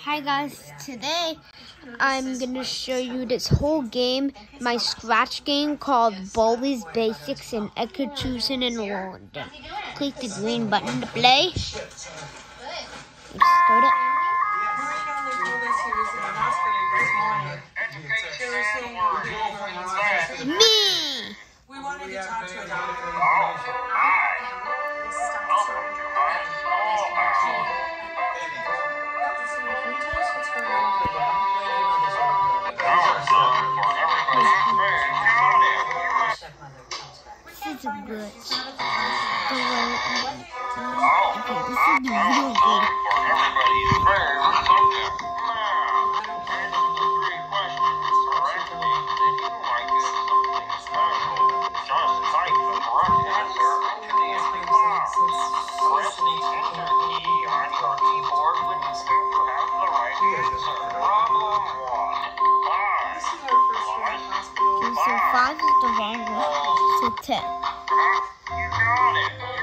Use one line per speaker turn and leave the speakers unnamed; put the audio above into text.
Hi guys, today I'm going to show you this whole game, my scratch game called Baldi's Basics in Execution in London. Click the green button to play. Start it. Me!
We wanted to talk to you about it.
This is good. Okay, this is real good. So 5 is the wrong one, so 10.
You got it.